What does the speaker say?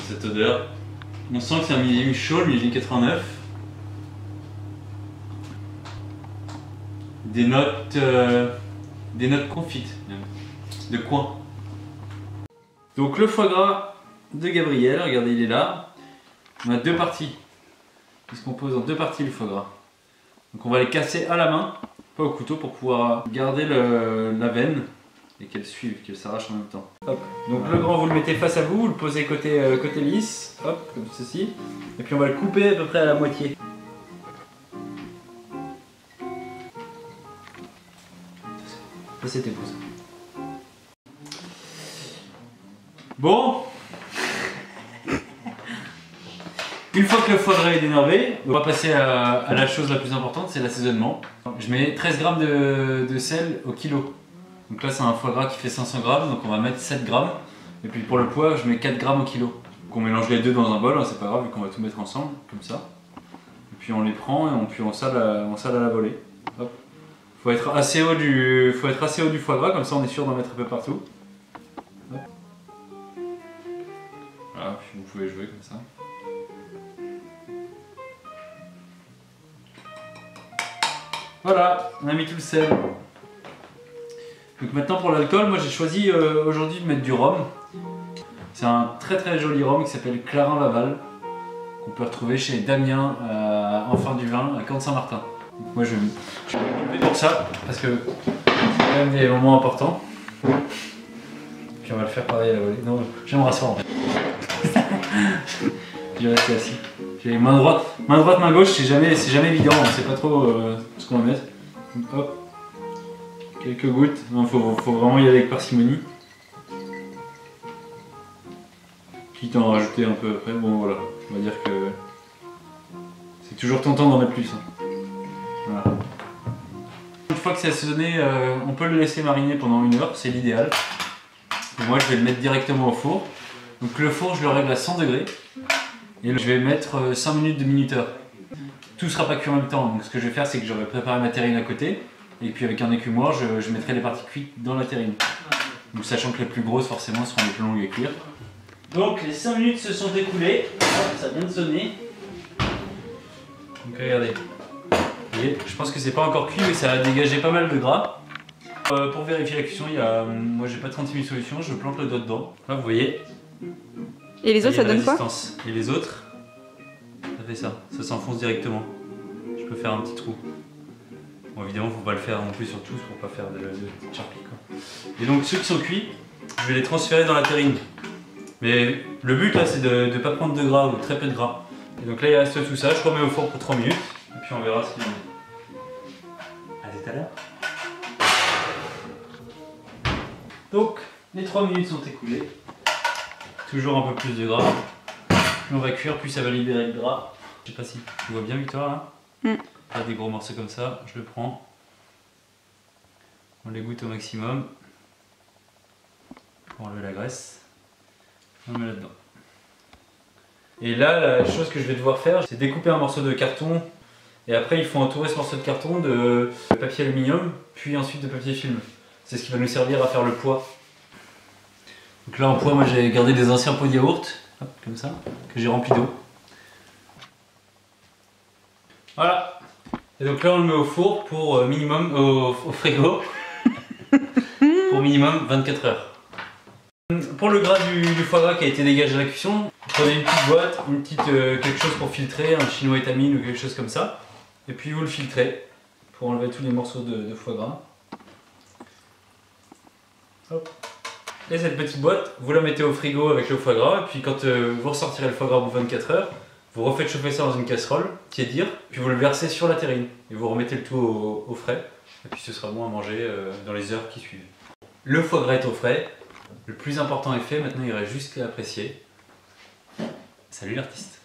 cette odeur. On sent que c'est un millésime chaud, le millésime 89. Des notes confites, même. De coin. Donc le foie gras de Gabriel, regardez, il est là. On a deux parties. Il se compose en deux parties le foie gras. Donc on va les casser à la main, pas au couteau, pour pouvoir garder la veine et qu'elle suive, qu'elle s'arrache en même temps. Hop. Donc le grand, vous le mettez face à vous, vous le posez côté lisse, hop, comme ceci. Et puis on va le couper à peu près à la moitié. Ça c'était beau ça. Bon. Une fois que le foie gras est énervé, on va passer à la chose la plus importante, c'est l'assaisonnement. Je mets 13 g de sel au kilo. Donc là c'est un foie gras qui fait 500 g, donc on va mettre 7 g. Et puis pour le poids, je mets 4 g au kilo. Donc on mélange les deux dans un bol, hein, c'est pas grave vu qu'on va tout mettre ensemble, comme ça. Et puis on les prend et on sale à la volée. Hop. Faut être assez haut du foie gras, comme ça on est sûr d'en mettre un peu partout. Hop. Voilà, puis vous pouvez jouer comme ça. Voilà, on a mis tout le sel. Donc maintenant pour l'alcool, moi j'ai choisi aujourd'hui de mettre du rhum. C'est un très joli rhum qui s'appelle Clarin Laval, qu'on peut retrouver chez Damien Enfin du Vin à Camp-Saint-Martin. Moi je vais me relever pour ça, parce que c'est quand même des moments importants. Puis on va le faire pareil à la volée. Non, je vais me rasseoir en fait. Je vais rester assis. J'ai main droite, main gauche, c'est jamais évident, on ne sait pas trop ce qu'on va mettre. Donc, hop, quelques gouttes, il faut vraiment y aller avec parcimonie. Quitte à en rajouter un peu après, bon voilà, on va dire que c'est toujours tentant d'en mettre plus. Hein. Voilà. Une fois que c'est assaisonné, on peut le laisser mariner pendant 1 heure, c'est l'idéal. Moi je vais le mettre directement au four. Donc le four je le règle à 100 degrés. Et je vais mettre 5 minutes de minuteur. Tout ne sera pas cuit en même temps, donc ce que je vais faire c'est que j'aurai préparé ma terrine à côté, et puis avec un écumoire je mettrai les parties cuites dans la terrine. Donc sachant que les plus grosses forcément seront les plus longues à cuire. Donc les 5 minutes se sont écoulées, ça vient de sonner. Donc regardez, vous voyez, je pense que c'est pas encore cuit mais ça a dégagé pas mal de gras. Pour vérifier la cuisson, moi j'ai pas 36 000 solutions, je plante le doigt dedans. Là vous voyez. Et les autres, ça donne quoi? Et les autres, ça fait ça s'enfonce directement. Je peux faire un petit trou. Bon, évidemment, faut pas le faire non plus sur tous pour pas faire de petites charpie. Et donc, ceux qui sont cuits, je vais les transférer dans la terrine. Mais le but là, c'est de ne pas prendre de gras ou très peu de gras. Et donc là, il reste tout ça. Je remets au four pour 3 minutes. Et puis on verra ce qu'il en est. À tout à l'heure. Donc, les 3 minutes sont écoulées. Toujours un peu plus de gras. Plus on va cuire, plus ça va libérer le gras. Je sais pas si tu vois bien Victoire là. Là, des gros morceaux comme ça, je le prends. On les goûte au maximum. Pour enlever la graisse. On le met là-dedans. Et là, la chose que je vais devoir faire, c'est découper un morceau de carton. Et après, il faut entourer ce morceau de carton de papier aluminium, puis ensuite de papier film. C'est ce qui va nous servir à faire le pois. Donc là en poids, moi j'ai gardé des anciens pots de yaourt, hop, comme ça, que j'ai remplis d'eau. Voilà. Et donc là on le met au four pour minimum, au frigo, pour minimum 24 heures. Pour le gras du foie gras qui a été dégagé à la cuisson, prenez une petite boîte, quelque chose pour filtrer, un chinois étamine ou quelque chose comme ça. Et puis vous le filtrez pour enlever tous les morceaux de foie gras. Hop. Et cette petite boîte, vous la mettez au frigo avec le foie gras, et puis quand vous ressortirez le foie gras au bout de 24 heures, vous refaites chauffer ça dans une casserole, tiédir, puis vous le versez sur la terrine, et vous remettez le tout au frais, et puis ce sera bon à manger dans les heures qui suivent. Le foie gras est au frais, le plus important est fait, maintenant il reste juste à apprécier. Salut l'artiste!